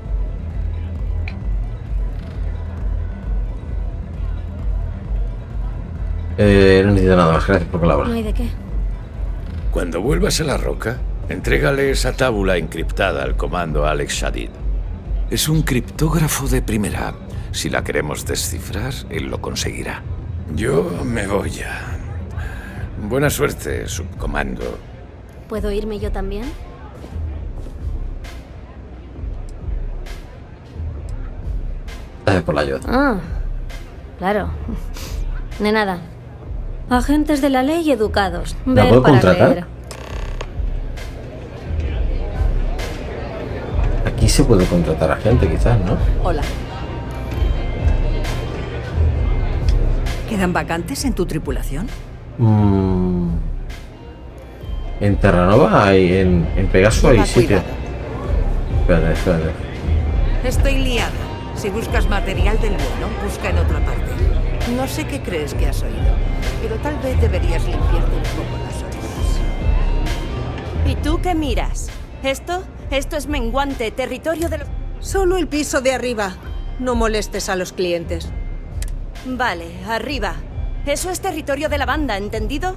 [SPEAKER 1] Eh, no necesito nada más, gracias por colaborar.
[SPEAKER 15] No hay de qué.
[SPEAKER 10] Cuando vuelvas a la roca, entrégale esa tábula encriptada al comando Alex Shadid. Es un criptógrafo de primera. Si la queremos descifrar, él lo conseguirá. Yo me voy ya. Buena suerte, subcomando.
[SPEAKER 15] ¿Puedo irme yo también?
[SPEAKER 1] Gracias por la ayuda.
[SPEAKER 15] Ah, claro. De nada. Agentes de la ley educados.
[SPEAKER 1] ¿La
[SPEAKER 15] Ver
[SPEAKER 1] puedo
[SPEAKER 15] para
[SPEAKER 1] contratar?
[SPEAKER 15] creer.
[SPEAKER 1] Aquí se puede contratar a gente, quizás, ¿no?
[SPEAKER 3] Hola. ¿Quedan vacantes en tu tripulación?
[SPEAKER 1] Mm. En Terranova hay, en, en Pegaso hay
[SPEAKER 3] Lleva
[SPEAKER 1] sitio.
[SPEAKER 3] cuidado.
[SPEAKER 1] Espérate, espérate.
[SPEAKER 3] Estoy liada. Si buscas material del vuelo, busca en otra parte. No sé qué crees que has oído, pero tal vez deberías limpiarte un poco las orejas.
[SPEAKER 16] ¿Y tú qué miras? ¿Esto? Esto es menguante, territorio de los...
[SPEAKER 17] Solo el piso de arriba. No molestes a los clientes.
[SPEAKER 16] Vale, arriba. Eso es territorio de la banda, ¿entendido?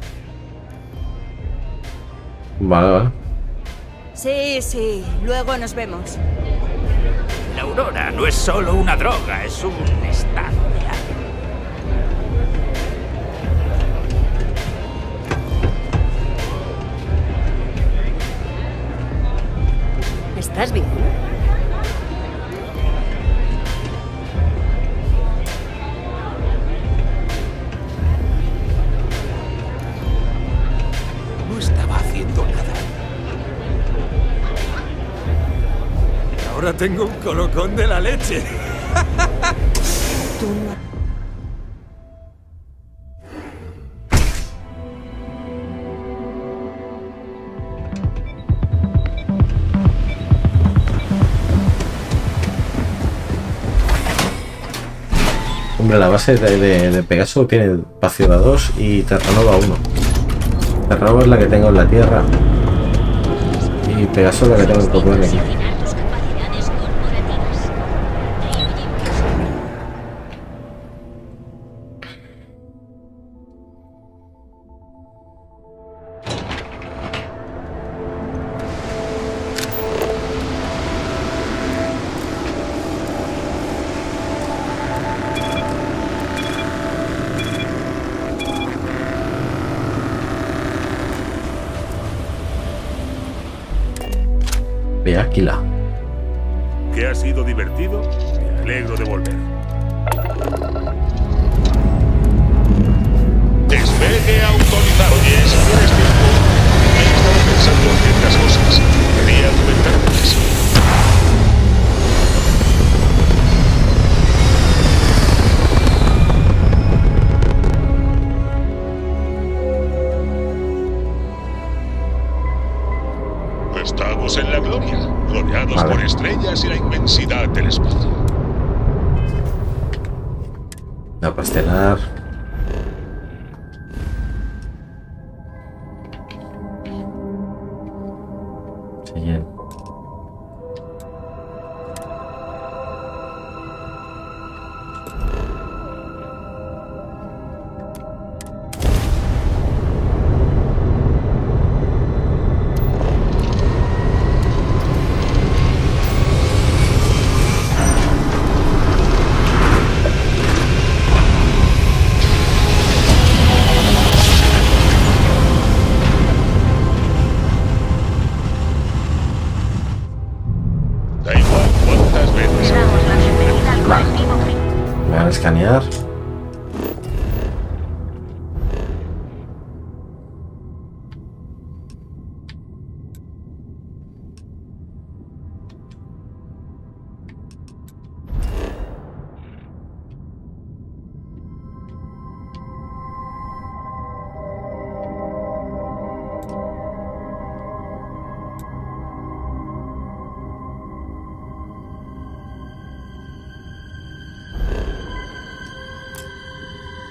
[SPEAKER 1] Vale, vale.
[SPEAKER 16] Sí, sí. Luego nos vemos.
[SPEAKER 4] La aurora no es solo una droga, es un estado de ánimo.
[SPEAKER 16] ¿Estás bien?
[SPEAKER 4] No estaba haciendo nada.
[SPEAKER 12] Ahora tengo un colocón de la leche.
[SPEAKER 3] Tú no...
[SPEAKER 1] Hombre, la base de, de, de Pegaso tiene Paciora dos y Terranova uno. Terranova es la que tengo en la Tierra. Y Pegaso es la que tengo en Cochrane aquí. Ve, Aquila.
[SPEAKER 2] ¿Que ha sido divertido? Me alegro de volver.
[SPEAKER 8] Despegue autorizado. Oye, si tienes tiempo, he estado pensando en ciertas cosas. Quería comentártelas. Estamos en la gloria, rodeados
[SPEAKER 1] Vale.
[SPEAKER 8] por estrellas y la inmensidad del espacio.
[SPEAKER 1] La pastelar. Bien.
[SPEAKER 8] Da igual cuántas veces.
[SPEAKER 1] Me van a escanear.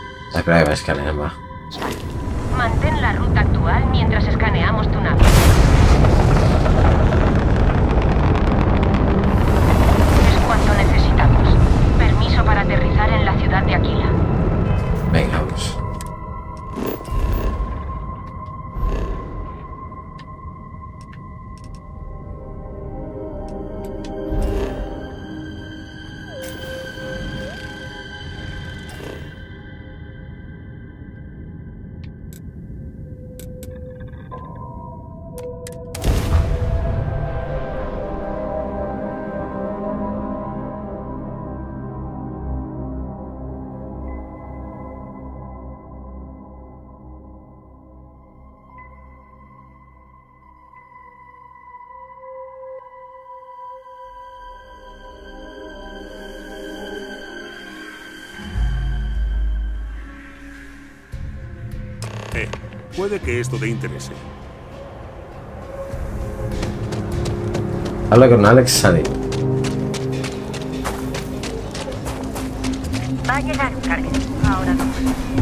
[SPEAKER 1] Espera que me escaneen, va.
[SPEAKER 5] Mantén la ruta actual mientras escaneamos tu nave.
[SPEAKER 2] Eh, puede que esto te interese.
[SPEAKER 1] Habla con Alex Sadie.
[SPEAKER 18] Va a llegar un carguero. Ahora no.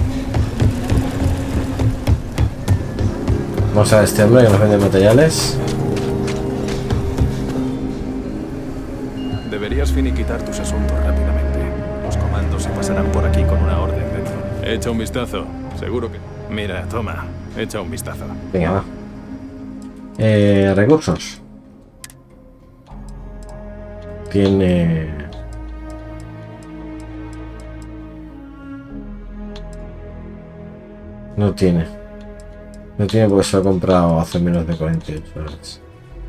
[SPEAKER 1] Vamos a ver este hombre que nos vende materiales.
[SPEAKER 19] Deberías finiquitar tus asuntos rápidamente. Los comandos se pasarán por aquí con una orden dentro. Echa un vistazo. Seguro que... Mira, toma. Echa un vistazo.
[SPEAKER 1] Venga, va. Eh, recursos. Tiene... No tiene. No tiene porque se lo ha comprado hace menos de cuarenta y ocho horas.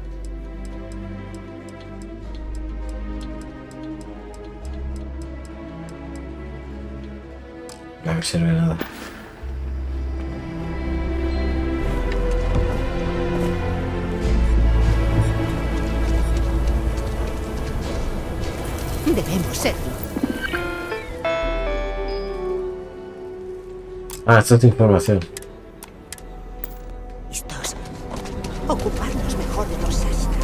[SPEAKER 1] No me sirve nada.
[SPEAKER 6] Debemos serlo.
[SPEAKER 1] Ah, esto es información.
[SPEAKER 6] Estos. Ocuparnos mejor de los Shasta.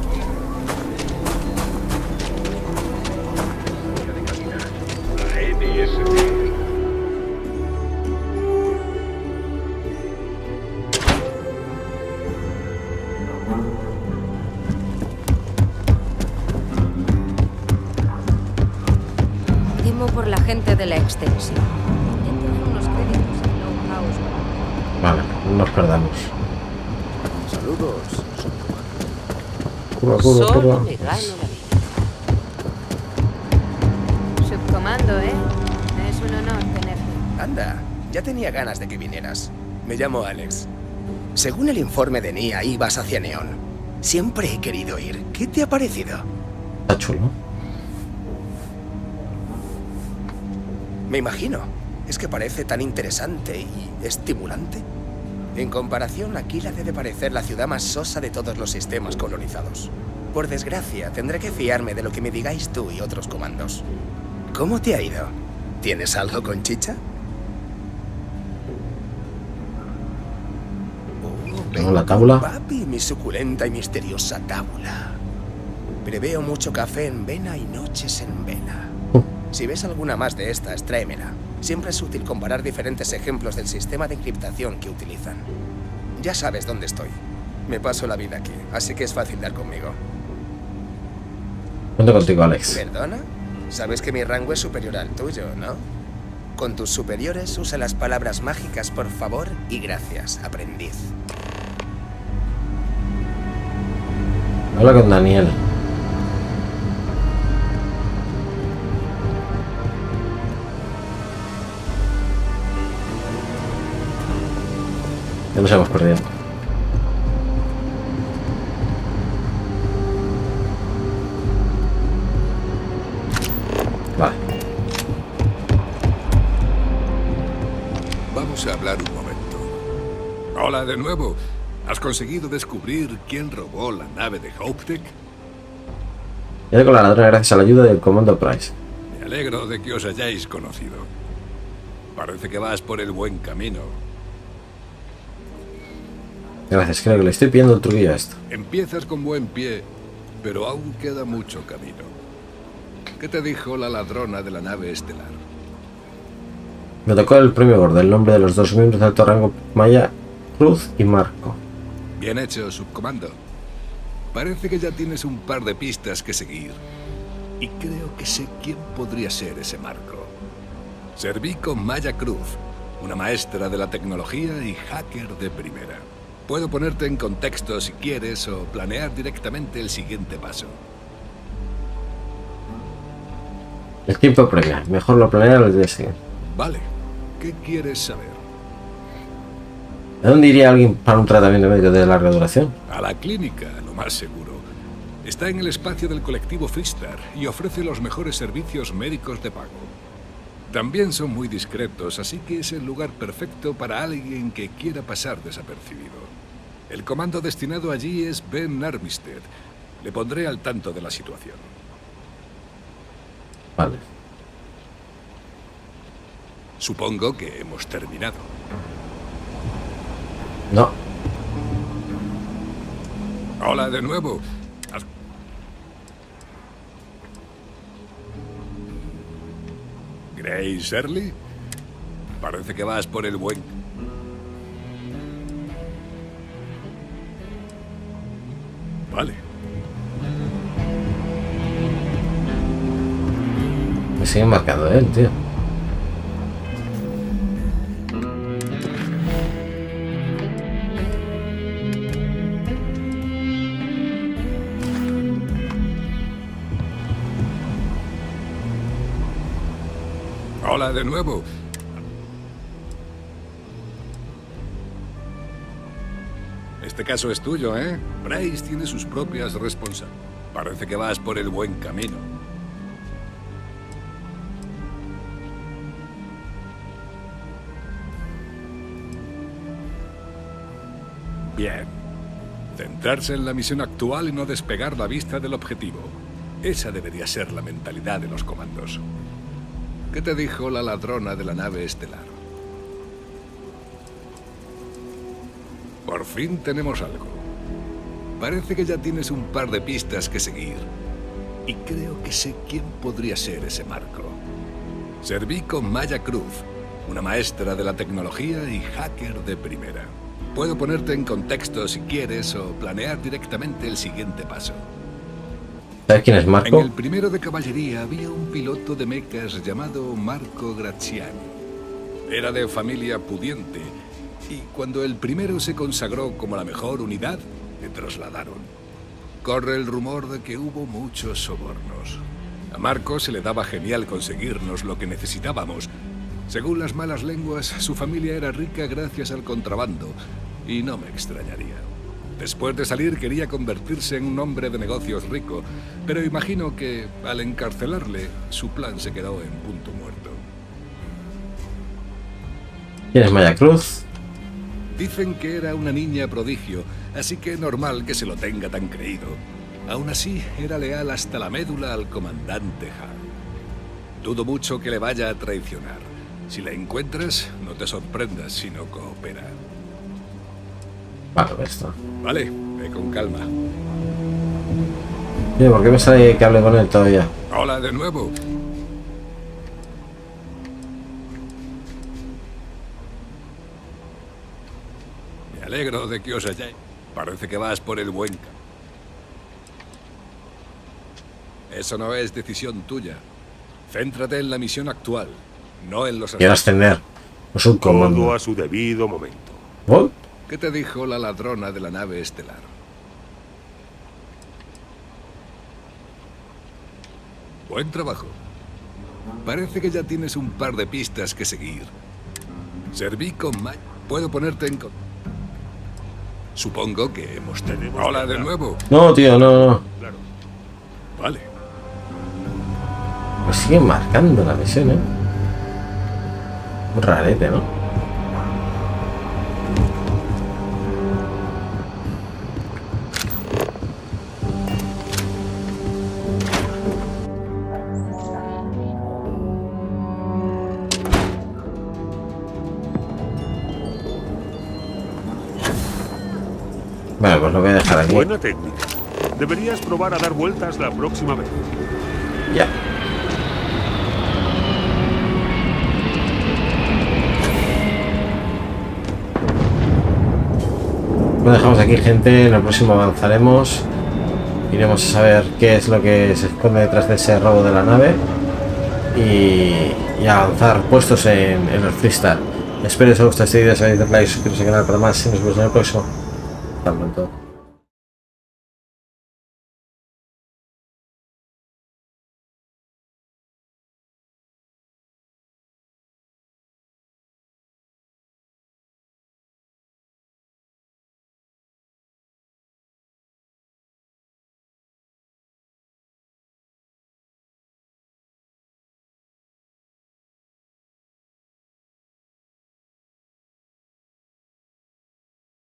[SPEAKER 5] Temo por la gente de la extensión. Tienen unos créditos en Long House.
[SPEAKER 1] Vale, no nos perdamos.
[SPEAKER 12] Saludos.
[SPEAKER 1] Curva, curva,
[SPEAKER 5] Solo
[SPEAKER 1] curva.
[SPEAKER 5] me gano la vida. Subcomando, ¿eh? Es un honor tenerte.
[SPEAKER 20] Anda, ya tenía ganas de que vinieras. Me llamo Alex. Según el informe de Nia, ibas hacia Neón. Siempre he querido ir. ¿Qué te ha parecido?
[SPEAKER 1] Está chulo.
[SPEAKER 20] Me imagino. Es que parece tan interesante y estimulante. En comparación, aquí la debe parecer la ciudad más sosa de todos los sistemas colonizados. Por desgracia, tendré que fiarme de lo que me digáis tú y otros comandos. ¿Cómo te ha ido? ¿Tienes algo con chicha?
[SPEAKER 1] Tengo la tábula.
[SPEAKER 20] Papi, mi suculenta y misteriosa tábula. Preveo mucho café en vena y noches en vela. Si ves alguna más de estas, tráemela. Siempre es útil comparar diferentes ejemplos del sistema de encriptación que utilizan. Ya sabes dónde estoy. Me paso la vida aquí, así que es fácil dar conmigo.
[SPEAKER 1] Cuento contigo, Alex.
[SPEAKER 20] ¿Perdona? Sabes que mi rango es superior al tuyo, ¿no? Con tus superiores usa las palabras mágicas por favor y gracias, aprendiz.
[SPEAKER 1] Habla con Daniel. Ya nos hemos perdido. Vale.
[SPEAKER 7] Vamos a hablar un momento. Hola de nuevo. ¿Has conseguido descubrir quién robó la nave de HopeTech?
[SPEAKER 1] Ya con la ladrona gracias a la ayuda del comando Price.
[SPEAKER 7] Me alegro de que os hayáis conocido. Parece que vas por el buen camino.
[SPEAKER 1] Gracias, creo que le estoy pidiendo el truquillo a esto.
[SPEAKER 7] Empiezas con buen pie, pero aún queda mucho camino. ¿Qué te dijo la ladrona de la nave estelar?
[SPEAKER 1] Me tocó el premio gordo, el nombre de los dos miembros de alto rango Maya, Cruz y Marco.
[SPEAKER 7] Bien hecho, subcomando. Parece que ya tienes un par de pistas que seguir. Y creo que sé quién podría ser ese Marco. Serví con Maya Cruz, una maestra de la tecnología y hacker de primera. Puedo ponerte en contexto si quieres o planear directamente el siguiente paso.
[SPEAKER 1] El tiempo premia, mejor lo planea el día siguiente.
[SPEAKER 7] Vale, ¿qué quieres saber?
[SPEAKER 1] ¿A dónde iría alguien para un tratamiento médico de larga duración?
[SPEAKER 7] A la clínica, lo más seguro. Está en el espacio del colectivo Freestar y ofrece los mejores servicios médicos de pago. También son muy discretos, así que es el lugar perfecto para alguien que quiera pasar desapercibido. El comando destinado allí es Ben Armistead. Le pondré al tanto de la situación.
[SPEAKER 1] Vale.
[SPEAKER 7] Supongo que hemos terminado.
[SPEAKER 1] No.
[SPEAKER 7] Hola de nuevo. Grace Shirley, parece que vas por el buen... Vale.
[SPEAKER 1] Me sigue marcando él, tío.
[SPEAKER 7] Hola de nuevo. Este caso es tuyo, ¿eh? Bryce tiene sus propias responsabilidades. Parece que vas por el buen camino. Bien. Centrarse en la misión actual y no despegar la vista del objetivo. Esa debería ser la mentalidad de los comandos. ¿Qué te dijo la ladrona de la nave estelar? Por fin tenemos algo. Parece que ya tienes un par de pistas que seguir. Y creo que sé quién podría ser ese Marco. Serví con Maya Cruz, una maestra de la tecnología y hacker de primera. Puedo ponerte en contexto si quieres o planear directamente el siguiente paso.
[SPEAKER 1] ¿Sabes quién es Marco?
[SPEAKER 7] En el primero de caballería había un piloto de mechas llamado Marco Graziani. Era de familia pudiente y cuando el primero se consagró como la mejor unidad, le trasladaron. Corre el rumor de que hubo muchos sobornos. A Marco se le daba genial conseguirnos lo que necesitábamos. Según las malas lenguas, su familia era rica gracias al contrabando y no me extrañaría. Después de salir quería convertirse en un hombre de negocios rico, pero imagino que al encarcelarle, su plan se quedó en punto muerto.
[SPEAKER 1] ¿Quién es Maya Cruz?
[SPEAKER 7] Dicen que era una niña prodigio, así que normal que se lo tenga tan creído. Aún así, era leal hasta la médula al comandante Hall. Dudo mucho que le vaya a traicionar. Si la encuentras, no te sorprendas si no coopera.
[SPEAKER 1] Vale, esto.
[SPEAKER 7] Vale, ve con calma.
[SPEAKER 1] Oye, ¿por qué me sale que hable con él todavía?
[SPEAKER 7] Hola de nuevo. Me alegro de que os hayáis. Parece que vas por el buen camino. Eso no es decisión tuya. Céntrate en la misión actual, no en los...
[SPEAKER 1] Quiero ascender. No es un comando.
[SPEAKER 2] Todo a su debido momento.
[SPEAKER 1] ¿Oh?
[SPEAKER 7] ¿Qué te dijo la ladrona de la nave estelar? Buen trabajo. Parece que ya tienes un par de pistas que seguir. Serví con Maya. Puedo ponerte en... Supongo que hemos tenido... Hola de nuevo.
[SPEAKER 1] No, tío, no, no.
[SPEAKER 7] Claro. Vale.
[SPEAKER 1] Me siguen marcando la misión, ¿eh? Un rarete, ¿no? Vale, pues lo voy a dejar aquí.
[SPEAKER 2] Buena técnica. Deberías probar a dar vueltas la próxima vez.
[SPEAKER 1] Ya. Lo dejamos aquí, gente. En el próximo avanzaremos. Iremos a saber qué es lo que se esconde detrás de ese robo de la nave. Y, y a avanzar puestos en, en el freestyle. Espero que os haya gustado este vídeo. Si os like, suscribiros al canal para más. Y nos vemos en el próximo. Hasta pronto.